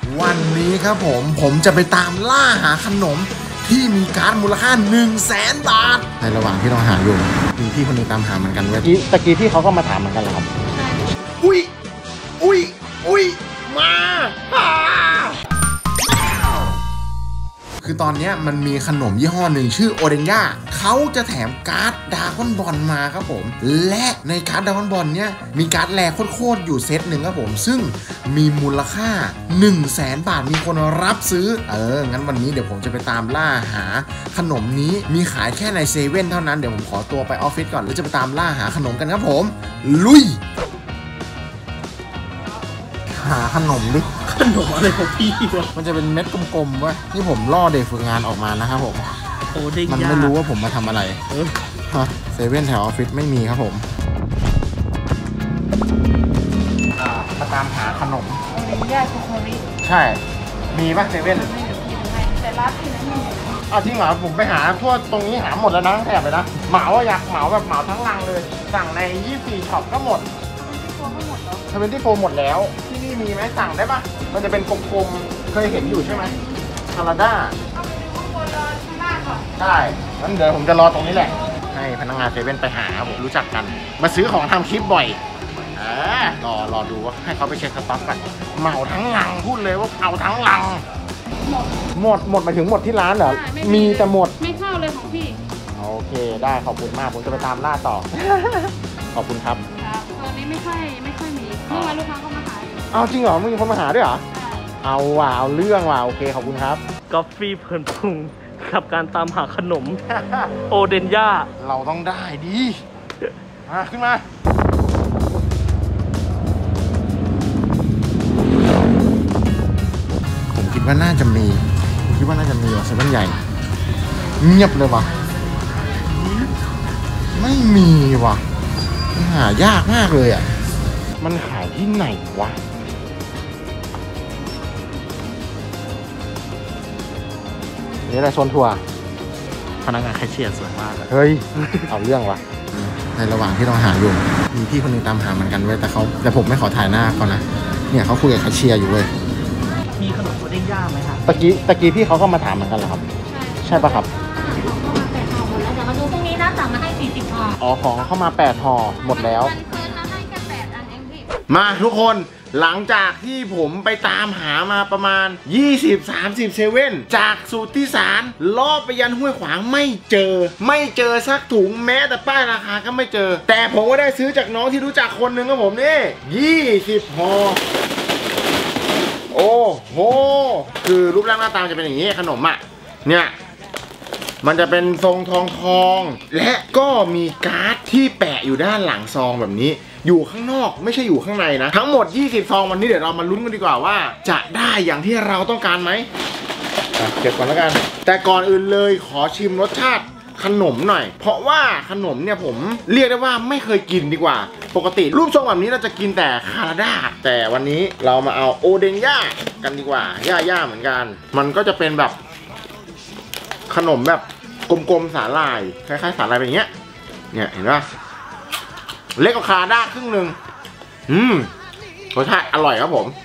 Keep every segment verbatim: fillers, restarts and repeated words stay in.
วันนี้ครับผมผมจะไปตามล่าหาขนมที่มีการ์ดมูลค่าหนึ่งแสนบาทในระหว่างที่เราหาอยู่มีพี่คนนึงตามหาเหมือนกันเว้ยตะกี้พี่เขาก็มาถามเหมือนกันเหรอครับอุ้ยอุ้ยอุ้ยมาคือตอนนี้มันมีขนมยี่ห้อหนึ่งชื่อโอเดนย่าเขาจะแถมการ์ดดราก้อนบอลมาครับผมและในการ์ดดราก้อนบอลเนี้ยมีการ์ดแรโคตรๆอยู่เซตหนึ่งครับผมซึ่งมีมูลค่าหนึ่งแสนบาทมีคนรับซื้อเอองั้นวันนี้เดี๋ยวผมจะไปตามล่าหาขนมนี้มีขายแค่ในเซเว่นเท่านั้นเดี๋ยวผมขอตัวไปออฟฟิศก่อนแล้วจะไปตามล่าหาขนมกันครับผมลุยหาขนมดิขนมอะไรของพี่วะมันจะเป็นเม็ดกลมๆวะที่ผมล่อเด็กฝึกงานออกมานะครับผมโอ้เด็กมันไม่รู้ว่าผมมาทำอะไรเออฮะเซเว่นแถวออฟฟิศไม่มีครับผมมาตามหาขนมโอเดนย่าช็อกโกแลตใช่มีป่ะเซเว่นแต่ร้านที่นั้นไม่มีอ้าวจริงเหรอผมไปหาทั่วตรงนี้หาหมดแล้วนะแถบเลยนะเหมาอยากเหมาแบบเหมาทั้งลังเลยสั่งในยี่สิบสี่ช็อปก็หมดทเวนตี้โฟร์หมดแล้วที่นี่มีไหมสั่งได้ปะมันจะเป็นกลมๆเคยเห็นอยู่ใช่ไหมคาราด้าเอาไปดูข้างบนรอข้างล่างก่อนได้งั้นเดี๋ยวผมจะรอตรงนี้แหละให้พนักงานเซเว่นไปหาผมรู้จักกันมาซื้อของทำคลิปบ่อยอ่ารอรอดูว่าให้เขาไปเช็คสต็อกกันเหมาทั้งลังพูดเลยว่าเอาทั้งลังหมดหมดหมายถึงหมดที่ร้านเหรอมีแต่หมดไม่เข้าเลยของพี่โอเคได้ขอบคุณมากผมจะไปตามล่าต่อขอบคุณครับตอนนี้ไม่ค่อยไม่ค่อยมีเมื่อวานลูกค้าก็มาหาอยู่เอาจริงเหรอมึงมีคนมาหาด้วยเหรอเอาว่ะเอาเรื่องว่ะโอเคขอบคุณครับกาแฟเพลินพุงกับการตามหาขนมโอเดนย่าเราต้องได้ดิมาขึ้นมาผมคิดว่าน่าจะมีผมคิดว่าน่าจะมีว่ะเซเว่นใหญ่เงียบเลยว่ะไม่มีว่ะหายากมากเลยอ่ะมันขายที่ไหนวะนี่อะไรโซนทัวร์พนักงานแคชเชียร์สวยมากเลยเฮ้ย เอาเรื่องวะในระหว่างที่เราหาอยู่มีพี่คนนึงตามหาเหมือนกันเว้ยแต่เขาแต่ผมไม่ขอถ่ายหน้าเขานะเนี่ยเขาคุยกับแคชเชียร์อยู่เว้ยมีขนมโอเดนย่าไหมครับตะกี้ตะกี้พี่เขาก็มาถามเหมือนกันเหรอครับใช่ใช่ปะครับเดี๋ยวมาดูพรุ่งนี้นะสั่งมาให้สี่สิบห่ออ๋อของเข้ามาแปดห่อหมดแล้วมันเพิ่มมาให้แค่แปดอันเองพี่มาทุกคนหลังจากที่ผมไปตามหามาประมาณ ยี่สิบ สามสิบ เซเว่นจากสูตรที่สารลอบไปยันห้วยขวางไม่เจอไม่เจอสักถุงแม้แต่ป้ายราคาก็ไม่เจอแต่ผมก็ได้ซื้อจากน้องที่รู้จักคนหนึ่งครับผมนี่ยี่สิบห่อโอ้โหคือรูปร่างหน้าตาจะเป็นอย่างนี้ขนมอ่ะเนี่ยมันจะเป็นทรงทองทองและก็มีการ์ดที่แปะอยู่ด้านหลังซองแบบนี้อยู่ข้างนอกไม่ใช่อยู่ข้างในนะทั้งหมดยี่สิบซองวันนี้เดี๋ยวเรามาลุ้นกันดีกว่าว่าจะได้อย่างที่เราต้องการไหมเก็บก่อนแล้วกันแต่ก่อนอื่นเลยขอชิมรสชาติขนมหน่อยเพราะว่าขนมเนี่ยผมเรียกได้ว่าไม่เคยกินดีกว่าปกติรูปทรงแบบนี้เราจะกินแต่คาราด้าแต่วันนี้เรามาเอาโอเดนย่ากันดีกว่าย่าย่าเหมือนกันมันก็จะเป็นแบบขนมแบบกลมๆสาหร่ายคล้ายๆสาหร่ายแบบนี้เนี่ยเห็นป่ะเล็กกว่าคาราด้าครึ่งหนึ่งอืมรสชาติอร่อยครับผม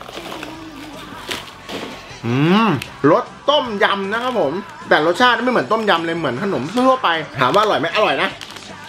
อืมรสต้มยำนะครับผมแต่รสชาติไม่เหมือนต้มยำเลยเหมือนขนมทั่วไปถามว่าอร่อยไหมอร่อยนะ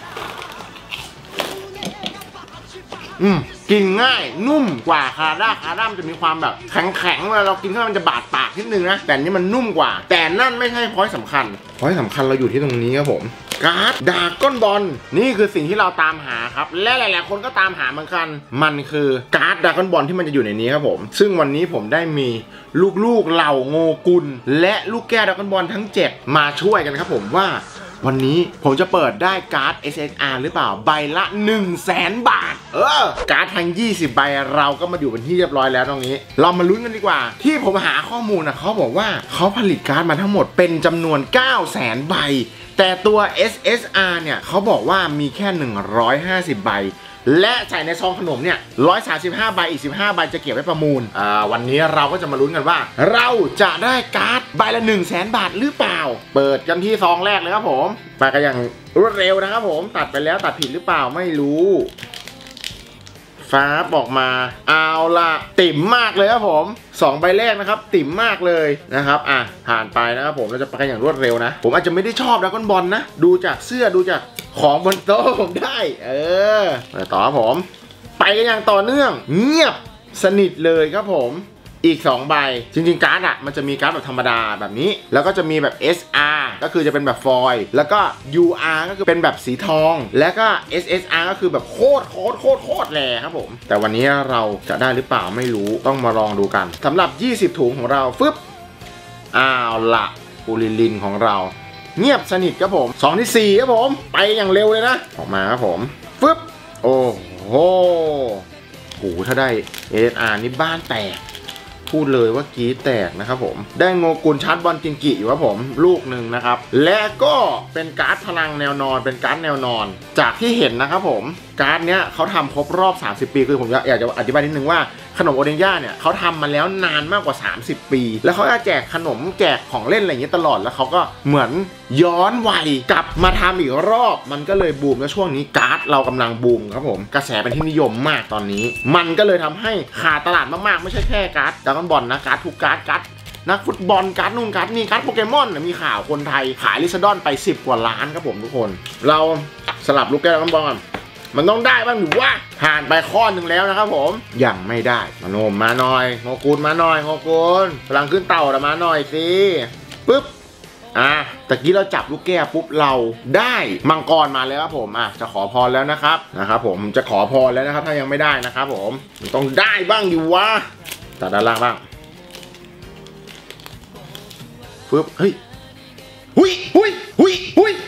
อืมกินง่ายนุ่มกว่าคาราด้าคาราด้ามันจะมีความแบบแข็งๆเวลาเรากินเข้ามันจะบาดปากนิดนึงนะแต่นี่มันนุ่มกว่าแต่นั่นไม่ใช่พอยต์สำคัญพอยต์สำคัญเราอยู่ที่ตรงนี้ครับผมการ์ดดราก้อนบอลนี่คือสิ่งที่เราตามหาครับและหลายๆคนก็ตามหาเหมือนกันมันคือการ์ดดราก้อนบอลที่มันจะอยู่ในนี้ครับผมซึ่งวันนี้ผมได้มีลูกๆเหล่าโงกุลและลูกแก้วดราก้อนบอลทั้งเจ็ดมาช่วยกันครับผมว่าวันนี้ผมจะเปิดได้การ์ด เอส เอส อาร์ หรือเปล่าใบละ หนึ่งแสน บาทเออการ์ดทั้งยี่สิบใบเราก็มาอยู่เป็นที่เรียบร้อยแล้วตรงนี้เรามาลุ้นกันดีกว่าที่ผมหาข้อมูลนะเขาบอกว่าเขาผลิตการ์ดมาทั้งหมดเป็นจำนวน เก้าแสน ใบแต่ตัว เอส เอส อาร์ เนี่ยเขาบอกว่ามีแค่หนึ่งร้อยห้าสิบใบและใส่ในซองขนมเนี่ยหนึ่งร้อยสามสิบห้าใบอีกสิบห้าใบจะเก็บไว้ประมูลอ่าวันนี้เราก็จะมาลุ้นกันว่าเราจะได้การ์ดใบละ หนึ่งแสน บาทหรือเปล่าเปิดกันที่ซองแรกเลยครับผมไปกันอย่างรวดเร็วนะครับผมตัดไปแล้วตัดผิดหรือเปล่าไม่รู้ฟ้าออกมาเอาละติ่มมากเลยครับผมสองใบแรกนะครับติ่มมากเลยนะครับอ่ะผ่านไปนะครับผมเราจะไปกันอย่างรวดเร็วนะผมอาจจะไม่ได้ชอบดราก้อนบอลนะดูจากเสื้อดูจากของบนโต๊ะผมได้เออต่อครับผมไปกันอย่างต่อเนื่องเงียบสนิทเลยครับผมอีกสองใบจริงๆการ์ดอ่ะมันจะมีการ์ดแบบธรรมดาแบบนี้แล้วก็จะมีแบบ เอส อาร์ ก็คือจะเป็นแบบฟอยล์แล้วก็ ยู อาร์ ก็คือเป็นแบบสีทองแล้วก็ เอส เอส อาร์ ก็คือแบบโคตรโคตรโคตรโคตรแรงครับผมแต่วันนี้เราจะได้หรือเปล่าไม่รู้ต้องมาลองดูกันสำหรับยี่สิบถุงของเราฟึบอ้าวละปูลิลินของเราเงียบสนิทครับผมสองที่สี่ครับผมไปอย่างเร็วเลยนะออกมาครับผมฟึบโอ้โหโหถ้าได้ เอส อาร์ นี่บ้านแตกพูดเลยว่ากรี๊ดแตกนะครับผมได้โงกุลชาร์จบอลจิงกิอยู่ครับผมลูกหนึ่งนะครับและก็เป็นการ์ดพลังแนวนอนเป็นการ์ดแนวนอนจากที่เห็นนะครับผมการ์ดเนี้ยเขาทำครบรอบสามสิบปีคือผมอยากจะอธิบายนิดนึงว่าขนมโอเดนย่าเนี่ยเขาทำมาแล้วนานมากกว่าสามสิบปีแล้วเขาจะแจกขนมแจกของเล่นอะไรอย่างเงี้ยตลอดแล้วเขาก็เหมือนย้อนวัยกลับมาทำอีกรอบมันก็เลยบูมแล้วช่วงนี้การ์ดเรากำลังบูมครับผมกระแสเป็นที่นิยมมากตอนนี้มันก็เลยทำให้ขาดตลาดมากๆไม่ใช่แค่การ์ดดราก้อนบอลนะการ์ดทุกการ์ดการ์ดนักฟุตบอลการ์ดนู่นการ์ดนี่การ์ดโปเกมอนมีข่าวคนไทยขายลิซาดอนไปสิบกว่าล้านครับผมทุกคนเราสลับลูกแก้วดราก้อนบอลมันต้องได้บ้างหรือว่าผ่านไปข้อหนึ่งแล้วนะครับผมยังไม่ได้มาโนมมาหน่อยโงกุลมาหน่อยโงกุลพลังขึ้นเต่ามาหน่อยสิปึ๊บอ่ะตะกี้เราจับลูกแก้วปุ๊บเราได้มังกรมาแล้วครับผมอ่ะจะขอพรแล้วนะครับนะครับผมจะขอพรแล้วนะครับถ้ายังไม่ได้นะครับผมมันต้องได้บ้างดิวะตัดด้านล่างบ้างปึ๊บเฮ้ยหุยหุยหุยหุย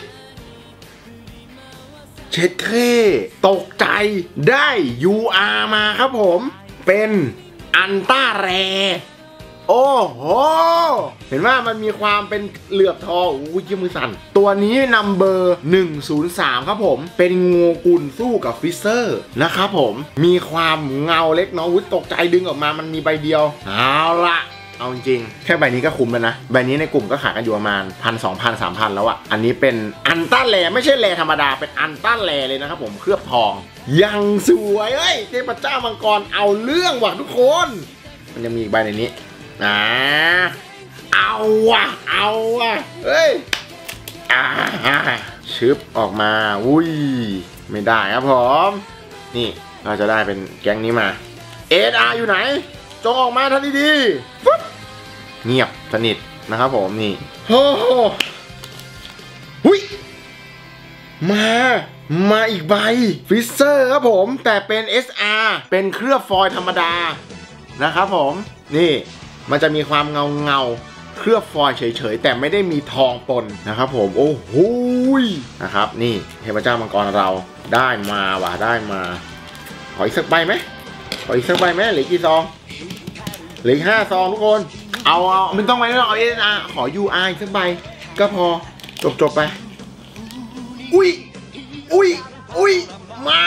เช็ดเคตกใจได้ ยู อาร์ มาครับผมเป็นอันต้าแรโอ้โหเห็นว่ามันมีความเป็นเหลือบทองอุ้ยยิ้มมือสั่นตัวนี้นัมเบอร์หนึ่งศูนย์สามครับผมเป็นงูกุลสู้กับฟิเซอร์นะครับผมมีความเงาเล็กน้อยวุ้ยตกใจดึงออกมามันมีใบเดียวเอาละเอาจริงแค่ใบนี้ก็คุ้มแล้วนะใบนี้ในกลุ่มก็ขายกันอยู่ประมาณพันสองพันสามพันแล้วอ่ะอันนี้เป็นอันต้าแลไม่ใช่แลธรรมดาเป็นอันต้าแลเลยนะครับผมเคลือบทองยังสวยเอ้ยเทพเจ้ามังกรเอาเรื่องว่ะทุกคนมันยังมีอีกใบในนี้อ่าเอาว่ะเอาว่ะเฮ้ยอ่าชึบออกมาอุ้ยไม่ได้ครับผมนี่เราจะได้เป็นแก๊งนี้มา เอส อาร์ อยู่ไหนจงออกมาทันทีดีปุ๊บเงียบสนิทนะครับผมนี่โอ้โหหุยมามาอีกใบฟิเซอร์ครับผมแต่เป็น เอส อาร์ เป็นเคลือบฟอยล์ธรรมดานะครับผมนี่มันจะมีความเงาเงาเคลือบฟอยล์เฉยๆแต่ไม่ได้มีทองปนนะครับผมโอ้โหนะครับนี่เทพเจ้ามังกรเราได้มาว่ะได้มาขออีกสักใบไหมขออีกสักใบไหมเหลือกี่ซองเหลือห้าซองทุกคนเอาเอาไม่ต้องไปไม่ต้องเอา เอส อาร์ ขอ ยู อาร์ อีกสักใบก็พอจบจบไปอุ้ยอุ้ยอุ้ยมา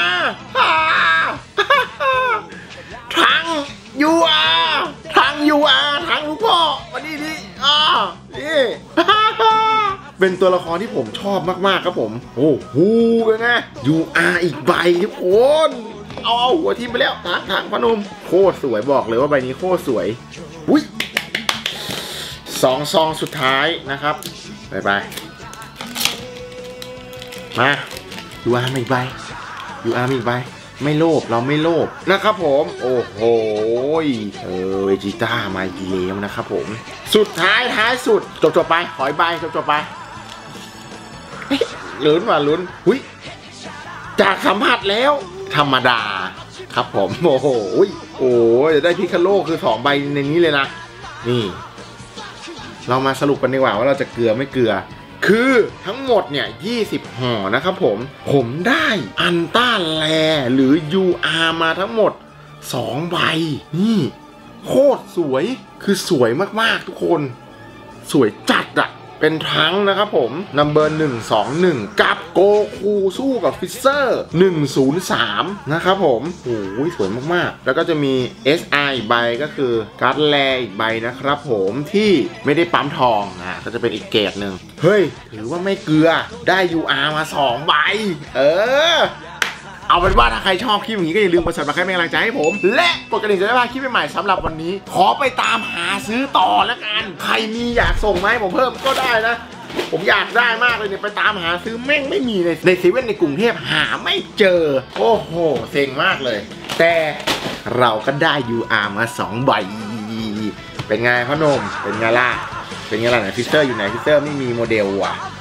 ทั้ง ยู อาร์ ทั้ง ยู อาร์ ทั้งลูกพ่อมาดิดิอ่านี่เป็นตัวละครที่ผมชอบมากๆครับผมโอ้โหเป็นไง ยู อาร์ อีกใบทุกคนเอาเอาหัวทิ่มไปแล้วทางทางพนมโคตรสวยบอกเลยว่าใบนี้โคตรสวยอุ้ยสองซองสุดท้ายนะครับไปไปมายูอาร์มาอีกใบยูอาร์มาอีกใบไม่โลภเราไม่โลภนะครับผมโอ้โหเออเวจิต้ามาอีกแล้วนะครับผมสุดท้ายท้ายสุดจบจบไปขออีกใบจบจบไปลุ้นว่ะลุ้นหุ้ยจากสัมผัสแล้วธรรมดาครับผมโอ้โหโอ้ยจะได้พิคาโลคือสองใบในนี้เลยนะนี่เรามาสรุปกันดีกว่าว่าเราจะเกลือไม่เกลือคือทั้งหมดเนี่ยยี่สิบห่อนะครับผมผมได้อันต้าแลหรือ ยู อาร์ มาทั้งหมดสองใบนี่โคตรสวยคือสวยมากๆทุกคนสวยจัดอะเป็นทั้งนะครับผมนัมเบอร์หนึ่งสองหนึ่งกับโกคูสู้กับฟิเซอร์หนึ่งศูนย์สามนะครับผมโอ้ยสวยมากๆแล้วก็จะมี เอส อาร์ อีกใบก็คือการ์ดแลอีกใบนะครับผมที่ไม่ได้ปั๊มทองอ่ะก็จะเป็นอีกเกรดหนึ่งเฮ้ยถือว่าไม่เกลือได้ ยู อาร์ มาสองใบเออเอาเป็นว่าถ้าใครชอบคลิปอย่างนี้ก็อย่าลืมกด ซับสไครบ์ เป็นกำลังใจให้ผม และกดกระดิ่งจะได้พลาดคลิปใหม่ๆสำหรับวันนี้ขอไปตามหาซื้อต่อแล้วกันใครมีอยากส่งมาให้ผมเพิ่มก็ได้นะผมอยากได้มากเลยเนี่ยไปตามหาซื้อแม่งไม่มีในในเซเว่นในกรุงเทพหาไม่เจอโอ้โหเซ็งมากเลยแต่เราก็ได้ ยู อาร์ มาสองใบเป็นไงพ่อหนุ่มเป็นไงล่ะเป็นไงล่ะไหนฟิสเตอร์อยู่ไหนฟิสเตอร์ไม่มีโมเดลว่ะ